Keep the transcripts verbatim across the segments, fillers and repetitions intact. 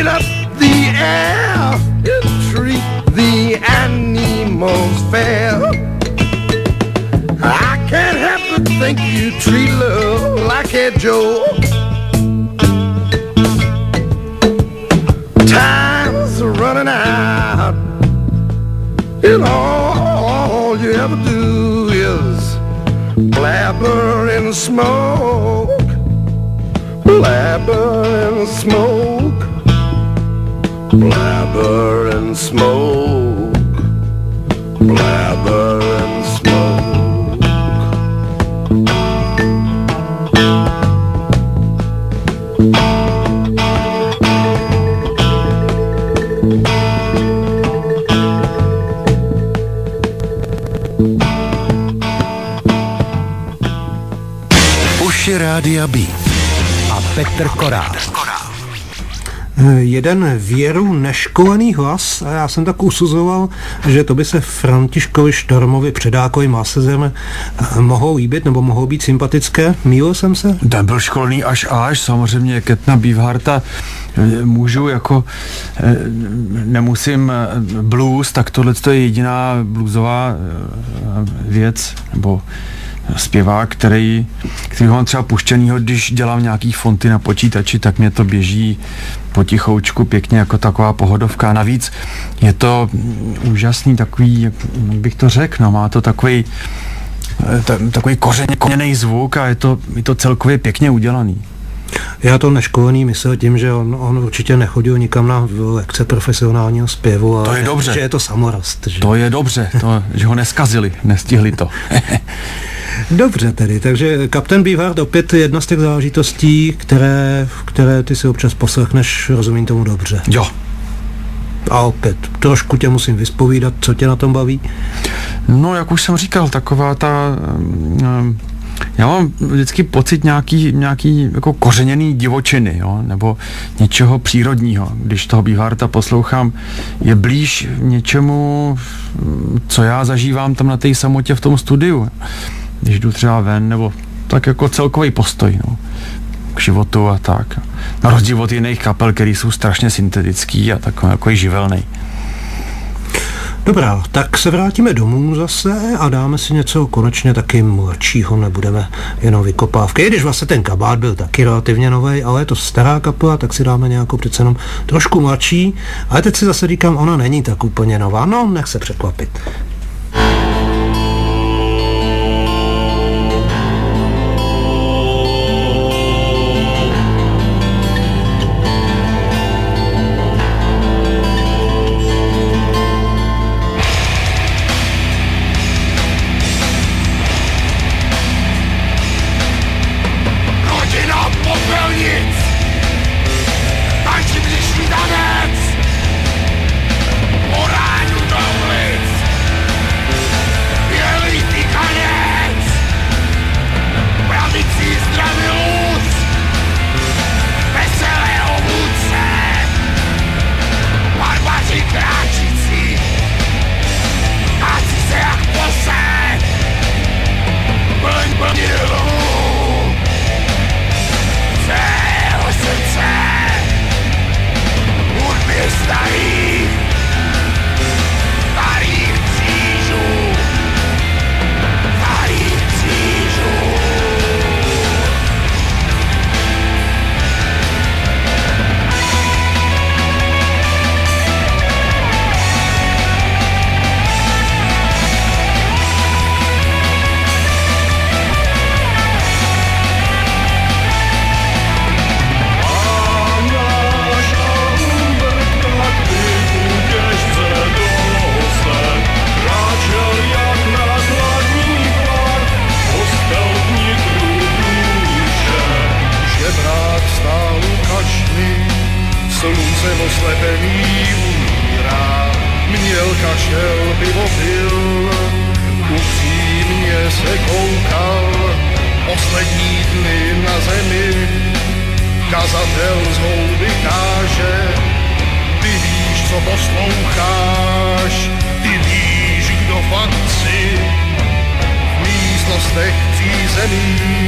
clean up the air and treat the animals fair. I can't help but think you treat love like a joke. Time's running out, and all you ever do is blabber and smoke, blabber and smoke, blabber and smoke, blabber and smoke. Uši Rádia Beat a Petr Korál. Jeden věru neškolený hlas a já jsem tak usuzoval, že to by se Františkovi Štormovi, Předákovi, Masezem mohou líbit nebo mohou být sympatické. Mýlil jsem se? Ten byl školný až až, samozřejmě Kettna Beefhearta můžu jako, nemusím blues, tak tohle je jediná bluesová věc, nebo zpěvák, který, který mám třeba puštěnýho, když dělám nějaký fonty na počítači, tak mě to běží potichoučku pěkně jako taková pohodovka. Navíc je to úžasný takový, jak bych to řekl, no, má to takový takový kořeněný zvuk a je to, je to celkově pěkně udělaný. Já to neškolený myslel tím, že on, on určitě nechodil nikam na lekce profesionálního zpěvu. A to je dobře. Že je to samorast. Že? To je dobře, to, že ho neskazili, nestihli to. Dobře tedy, takže Kapten Beefheart opět jedna z těch záležitostí, které, které ty si občas poslechneš, rozumím tomu dobře. Jo. A opět, trošku tě musím vyspovídat, co tě na tom baví? No, jak už jsem říkal, taková ta... Um, já mám vždycky pocit nějaký, nějaký jako kořeněný divočiny, jo, nebo něčeho přírodního. Když toho Beefhearta poslouchám, je blíž něčemu, co já zažívám tam na té samotě v tom studiu. Když jdu třeba ven, nebo tak jako celkový postoj, no, k životu a tak. Na rozdíl od jiných kapel, který jsou strašně syntetický a takový jako živelný. Dobrá, tak se vrátíme domů zase a dáme si něco konečně taky mladšího, nebudeme jenom vykopávky. I když vlastně ten kabát byl taky relativně novej, ale je to stará kapela, tak si dáme nějakou přece jenom trošku mladší. Ale teď si zase říkám, ona není tak úplně nová, no nech se překvapit.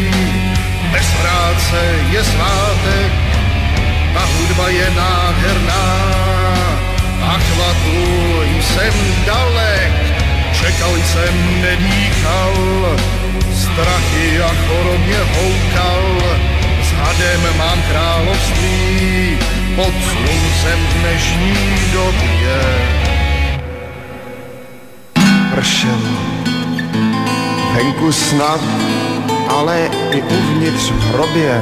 Bez práce je svátek, ta hudba je nádherná. jsem dalek, čekal jsem, nedýchal, strachy a chorobně houkal, s hadem mám království, pod sluncem dnešní době. Pršelo, venku snad, ale i uvnitř v hrobě.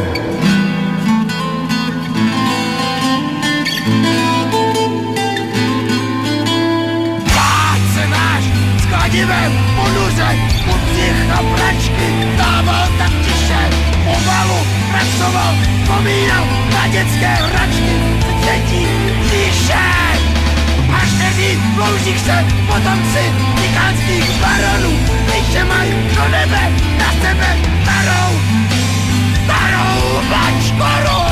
Pláce náš s kladivem ponuře, podřich a pračky, dával tak tiše, pomalu pracoval, vzpomínal na dětské hračky, dětí tiše. Až tehdy loužích se potomci tikánských baronů, když mají do nebe na sebe starou, starou mačkoru.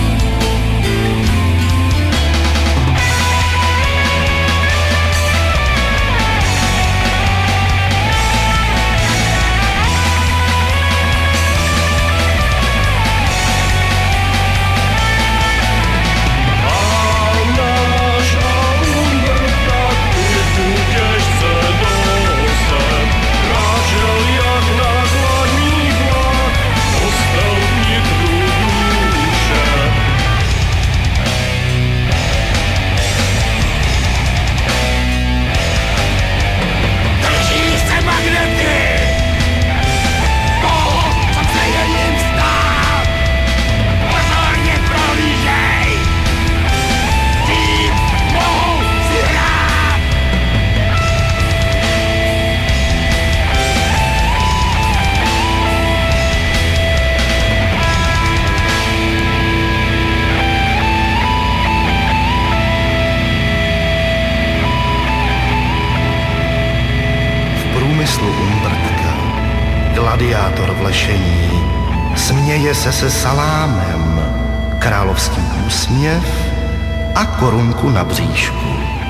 Gladiátor v lešení, směje se se salámem, královský úsměv a korunku na bříšku.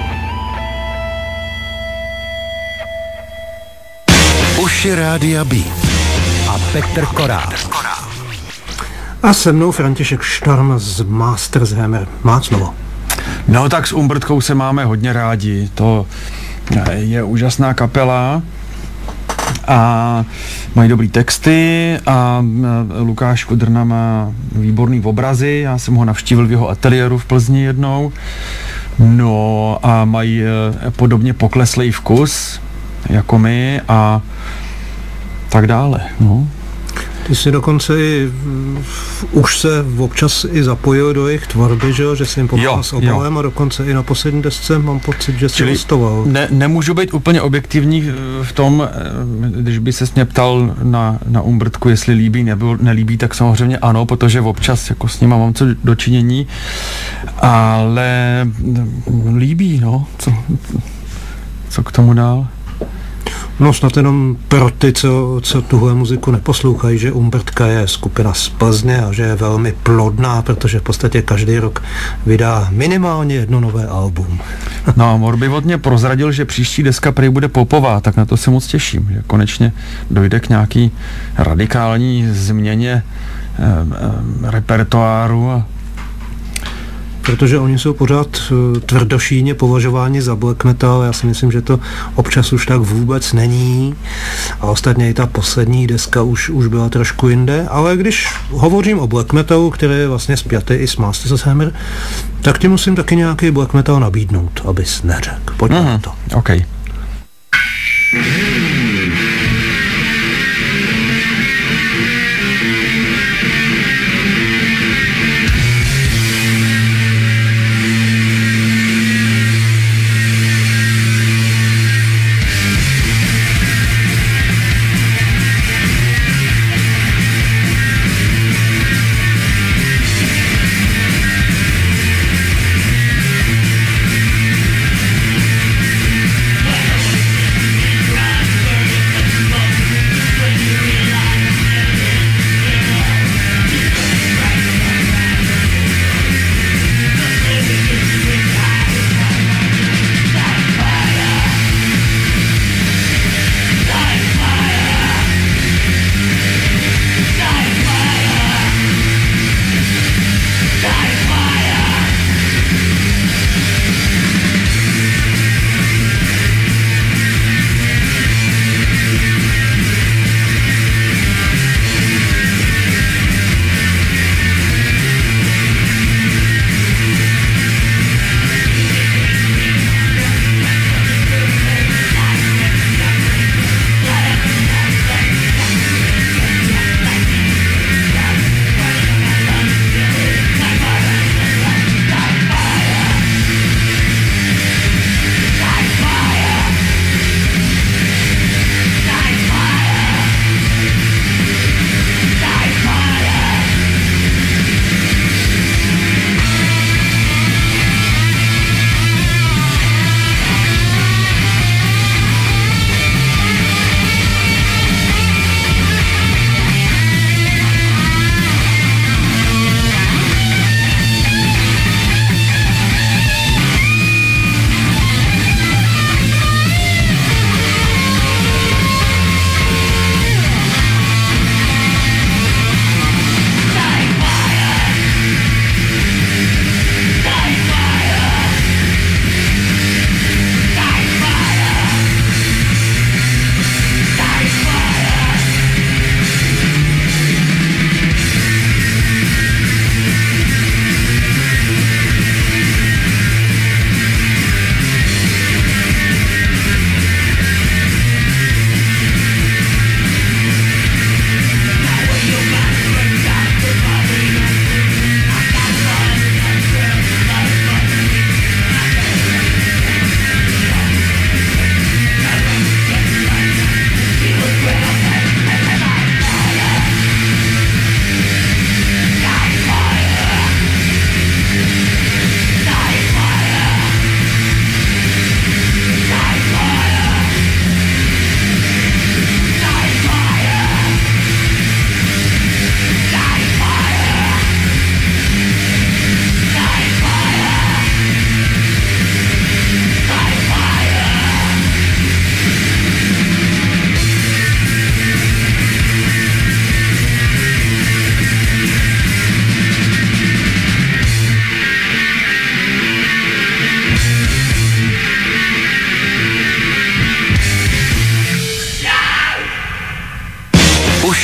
Uši Rádia Beat a Petr Korál. A se mnou František Štorm z Masters Hammer. Má slovo. No tak s Umbrtkou se máme hodně rádi. To je úžasná kapela a mají dobrý texty a Lukáš Kudrna má výborný obrazy. Já jsem ho navštívil v jeho ateliéru v Plzni jednou. No a mají podobně pokleslý vkus jako my a tak dále. No. Ty jsi dokonce i už se občas i zapojil do jejich tvorby, že, že jsi jim pomáhal s obalem a dokonce i na poslední desce mám pocit, že jsi hostoval. Ne, nemůžu být úplně objektivní v tom, když by ses mě ptal na, na Umbrtku, jestli líbí nebo nelíbí, tak samozřejmě ano, protože občas jako s nima mám co dočinění, ale líbí, no, co, co k tomu dál? No snad jenom pro ty, co, co tuhle muziku neposlouchají, že Umbrtka je skupina z Plzně a že je velmi plodná, protože v podstatě každý rok vydá minimálně jedno nové album. No a Morby od mě prozradil, že příští deska prej bude popová, tak na to se moc těším, že konečně dojde k nějaký radikální změně eh, eh, repertoáru a protože oni jsou pořád tvrdošíjně považováni za black metal. Já si myslím, že to občas už tak vůbec není. A ostatně i ta poslední deska už, už byla trošku jinde. Ale když hovořím o black metalu, který je vlastně spjatý i s Masters of Hammer, tak ti musím taky nějaký black metal nabídnout, abys neřekl. Pojďme na to. OK. Yeah.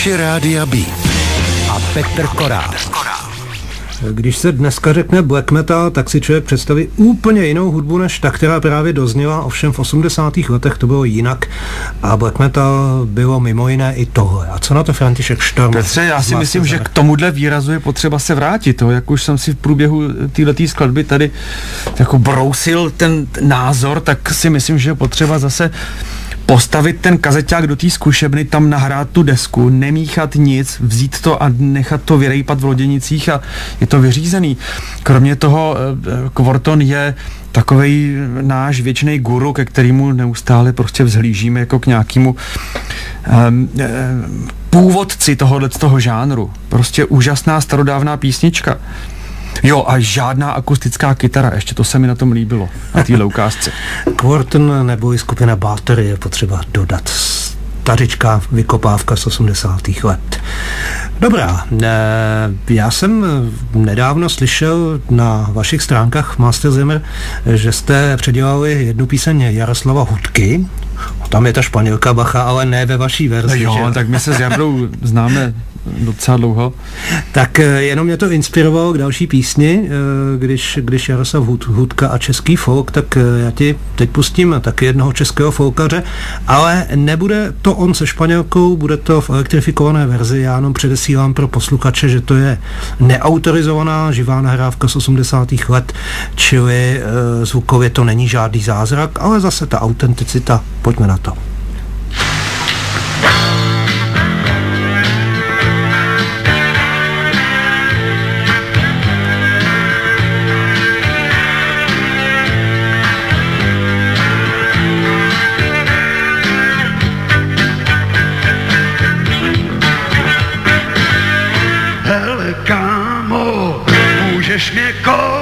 Uši Rádia Beat a Petr Korář. Když se dneska řekne black metal, tak si člověk představí úplně jinou hudbu, než ta, která právě dozněla, ovšem v osmdesátých letech to bylo jinak a black metal bylo mimo jiné i tohle. A co na to František Štorm? Petře, já si myslím, že k tomuhle výrazu je potřeba se vrátit, to, jak už jsem si v průběhu téhletý skladby tady jako brousil ten názor, tak si myslím, že je potřeba zase postavit ten kazeťák do té zkušebny, tam nahrát tu desku, nemíchat nic, vzít to a nechat to vyrejpat v loděnicích a je to vyřízený. Kromě toho Quorthon je takovej náš věčný guru, ke kterému neustále prostě vzhlížíme jako k nějakému um, um, původci tohohle z toho žánru. Prostě úžasná starodávná písnička. Jo, a žádná akustická kytara, ještě to se mi na tom líbilo, na téhle ukázce. Quorthon nebo i skupina Bathory je potřeba dodat. Stařičká vykopávka z osmdesátých let. Dobrá, já jsem nedávno slyšel na vašich stránkách Master Zimmer, že jste předělali jednu píseň Jaroslava Hudky. Tam je ta Španělka, bacha, ale ne ve vaší verzi. No jo, že? Tak my se s Jardou známe docela dlouho. Tak jenom mě to inspirovalo k další písni, když, když Jaroslav Hudka a český folk, tak já ti teď pustím taky jednoho českého folkaře, ale nebude to on se Španělkou, bude to v elektrifikované verzi, já jenom předesílám pro posluchače, že to je neautorizovaná živá nahrávka z osmdesátých let, čili zvukově to není žádný zázrak, ale zase ta autenticita, pojďme na to. Hele kámo, můžeš mě kol